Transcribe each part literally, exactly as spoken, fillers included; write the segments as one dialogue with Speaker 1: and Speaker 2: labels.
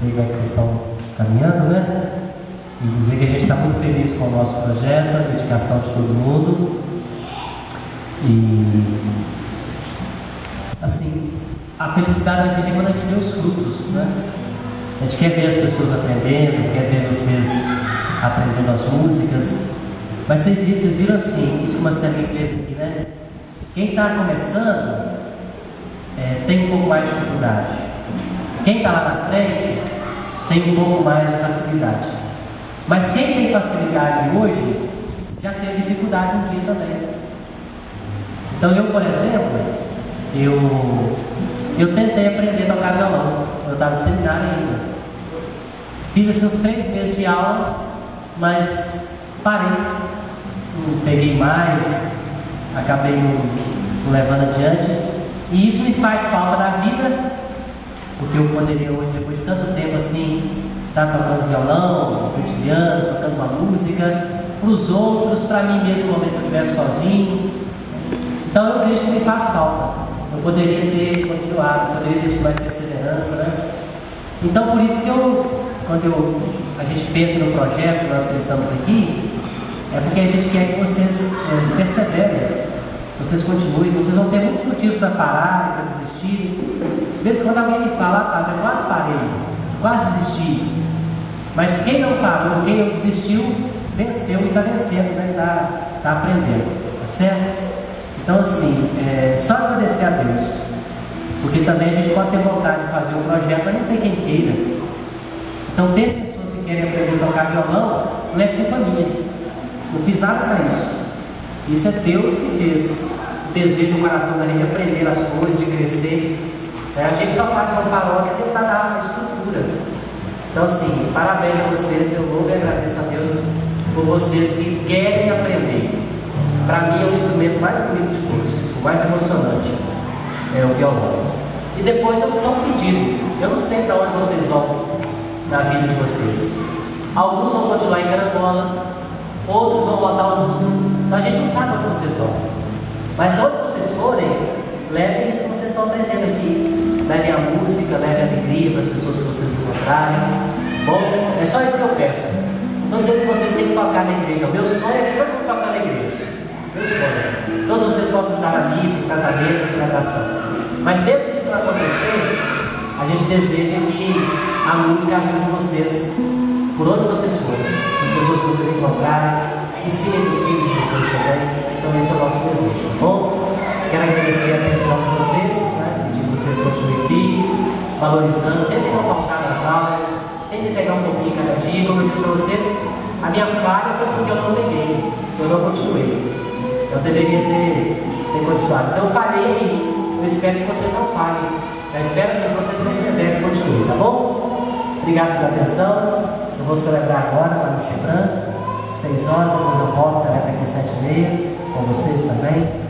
Speaker 1: ver como é que vocês estão caminhando, né? E dizer que a gente está muito feliz com o nosso projeto, a dedicação de todo mundo. E, assim, a felicidade da gente é quando a gente vê os frutos, né? A gente quer ver as pessoas aprendendo, quer ver vocês aprendendo as músicas. Mas vocês viram, vocês viram assim, isso que o Marcelinho fez aqui, né? Quem está começando é, tem um pouco mais de dificuldade. Quem está lá na frente tem um pouco mais de facilidade. Mas quem tem facilidade hoje já teve dificuldade um dia também. Então eu, por exemplo, eu, eu tentei aprender a tocar violão. Eu estava no seminário ainda. Fiz assim uns três meses de aula, mas parei. Não peguei mais, acabei não, não levando adiante. E isso me faz falta na vida, porque eu poderia hoje, depois de tanto tempo assim, estar tocando violão, cotidiano, tocando uma música, para os outros, para mim mesmo, no momento que eu estivesse sozinho. Então eu vejo que me faz falta. Eu poderia ter continuado, eu poderia ter tido mais perseverança, né? Então por isso que eu, quando eu, a gente pensa no projeto que nós pensamos aqui, é porque a gente quer que vocês é, perseverem, vocês continuem, vocês vão ter muitos motivos para parar, para desistir. De vez em quando alguém me fala, ah, eu quase parei, quase desisti. Mas quem não parou, quem não desistiu, venceu e está vencendo, né? Está tá aprendendo, tá certo? Então assim, é, só agradecer a Deus, porque também a gente pode ter vontade de fazer um projeto, mas não tem quem queira. Então ter pessoas que querem aprender a tocar violão, não é culpa minha. Não fiz nada para isso. Isso é Deus que fez o desejo do coração da gente aprender as coisas, de crescer. É, a gente só faz uma paróquia tentar dar uma estrutura. Então assim, parabéns a vocês, eu louvo e agradeço a Deus por vocês que querem aprender. Para mim é o instrumento mais bonito de todos, o mais emocionante é o violão. E depois eu só um pedido, eu não sei para onde vocês vão na vida de vocês. Alguns vão continuar em Carangola, outros vão voltar ao mundo. A gente não sabe onde vocês vão. Mas onde vocês forem, levem isso que vocês estão aprendendo aqui. Levem a música, levem a alegria para as pessoas que vocês encontrarem. Bom, é só isso que eu peço. Não estou dizendo que vocês têm que tocar na igreja. O meu sonho é que todo mundo toque na igreja. Meu sonho. Todos vocês possam estar na missa, no casamento, na celebração. Mas mesmo se isso não acontecer, a gente deseja que a música ajude vocês por onde vocês forem. As pessoas que vocês encontrarem, ensinem os filhos de vocês também. Então esse é o nosso desejo, tá bom? Quero agradecer a atenção de vocês, né? Pedir que vocês continuem firmes, valorizando, tentem não faltar nas aulas, tentem pegar um pouquinho cada dia. Como eu disse para vocês, a minha falha foi porque eu não peguei, eu não continuei. Eu deveria ter, ter continuado. Então eu falhei, eu espero que vocês não falhem. Eu espero que vocês perseverem e continuem, tá bom? Obrigado pela atenção. Eu vou celebrar agora lá no Chebran, seis horas, depois eu volto, celebro aqui sete e meia, com vocês também.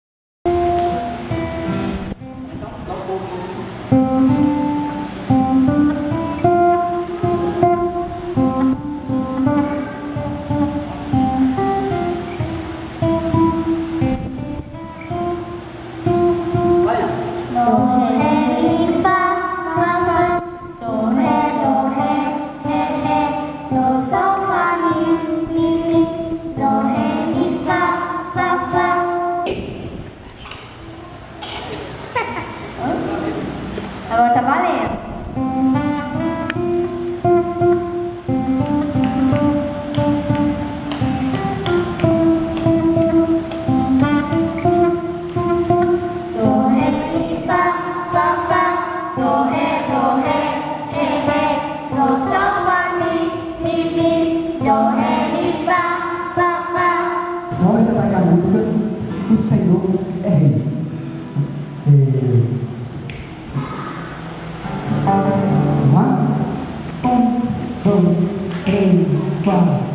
Speaker 2: Agora tá valendo. Do, ré, mi, fá, fá, fá. Do, ré, do, ré, ré, ré. Do, sol, fá, mi, mi, mi. Do, ré, mi, fá, fá, fá.
Speaker 3: Vamos cantar a música O Senhor é Rei. Um, dois, três, quatro.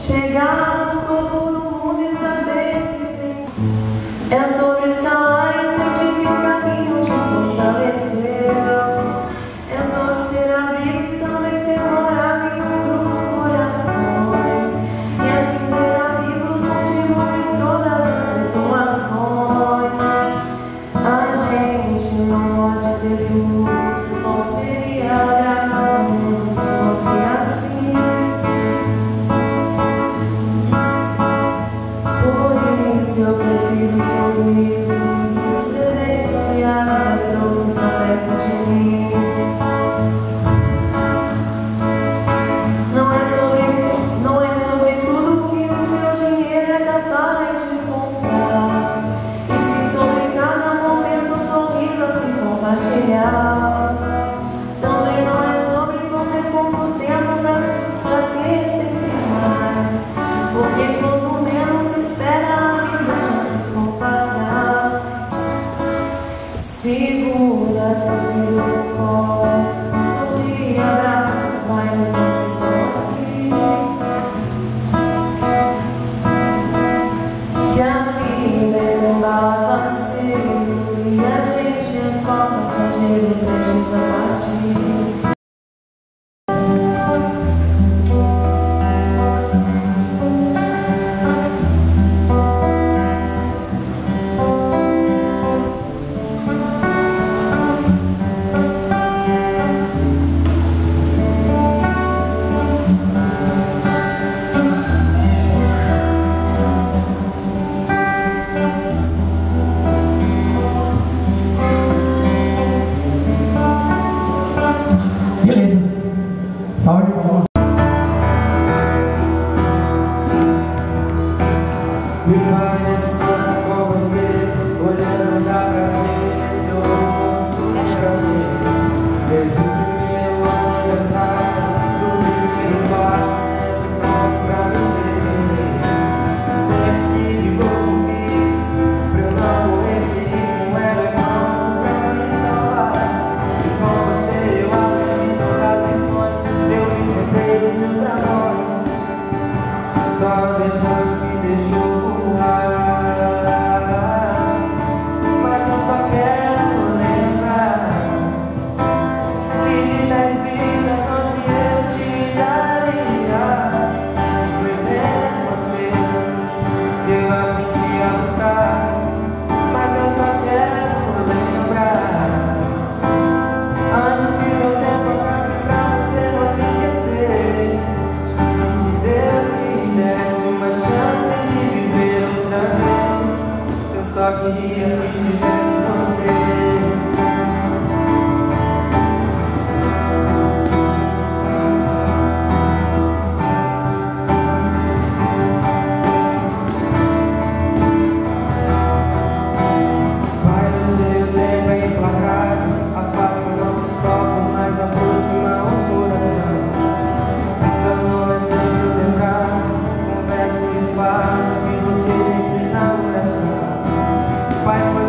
Speaker 4: Chegar no topo do mundo e saber que vence. É sobre escalar e sentir que o caminho te fortaleceu. É sobre ser abrigo e também ter morado em outros corações. E assim ter amigos contigo em todas as situações. A gente não pode ter tudo. Qual seria a graça do mundo se fosse assim? Por isso eu prefiro sorrisos, os presentes que a vida trouxe pra perto de mim. Não é sobre, não é sobre tudo que o seu dinheiro é capaz de comprar, e sim sobre cada momento, um sorriso a se compartilhar. Também não é sobre correr pouco tempo pra, pra ter sempre mais, porque quanto menos se espera a vida já ficou pra trás. Segura teu filho no colo, sorri, abraços, mas eu não estou aqui. Que a vida é um bala passeio e a gente é só passageiro prestes a partir.
Speaker 3: Beleza. Salve de palmas.
Speaker 5: Me pareço tanto com você, olhando dá pra ver seu rosto pra mim. Desde o primeiro aniversário, do primeiro passo, sempre pronto pra me defender. Sempre que ligou comigo, pra eu não morrer perigo, era pronto pra me salvar. E com você eu aprendi todas as lições, eu enfrentei os meus dragões. Só depois me deixou voar. Mas eu só quero lembrar que de dez vidas onze eu te daria. Foi vendo você que eu aprendi a lutar. Mas eu só quero lembrar, antes que meu tempo acabe, pra você não se esquecer, que se Deus me desse uma chance de viver outra vez, eu só queria se tivesse você. Vai, eu sei, o tempo é implacável, afasta nossos corpos, mas aproxima o coração. Essa não é sempre lembrar, converso e falo de você sempre na oração. Pai, foi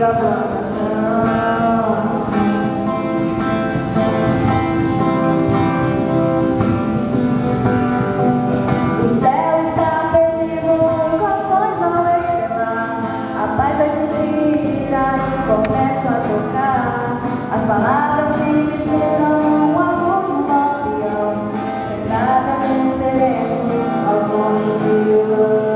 Speaker 2: a plantação. O céu está perdido, corações vão estrelar, a paz vai desvirar e começa a tocar. As palavras se misturam ao amor de um avião, sentada no sereno ao som do violão.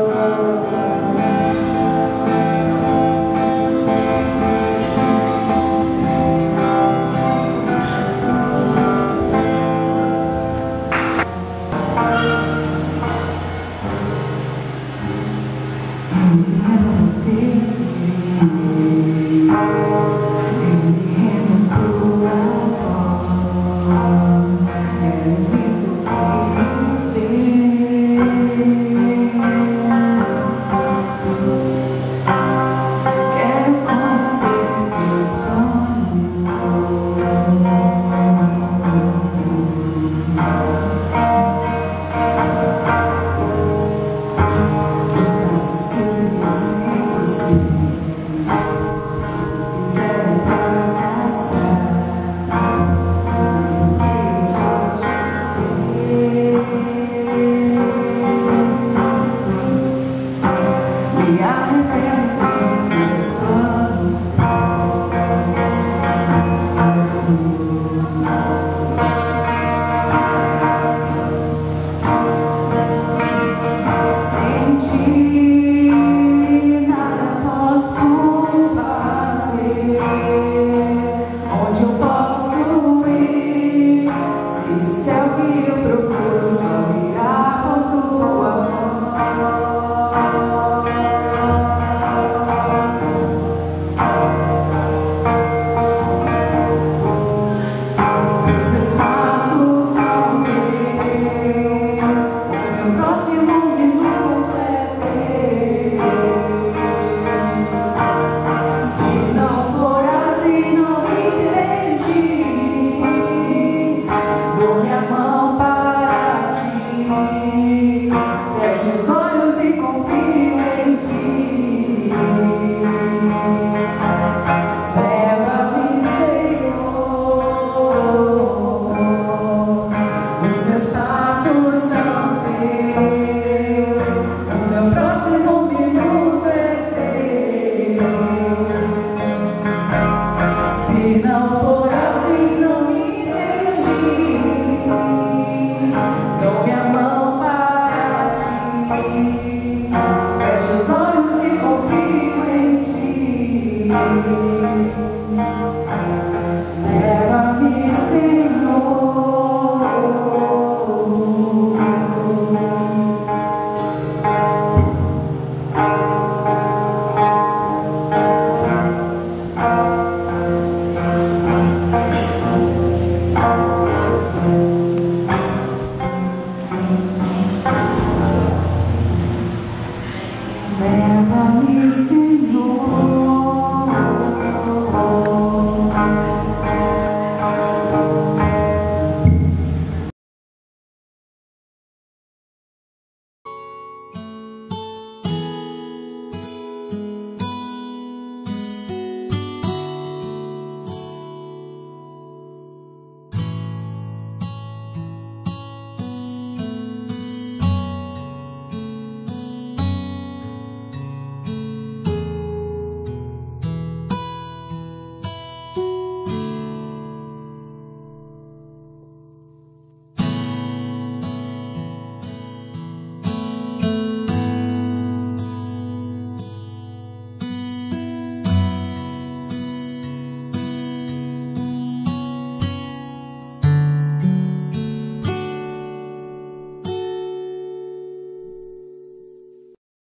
Speaker 2: Feche os olhos e confio em ti.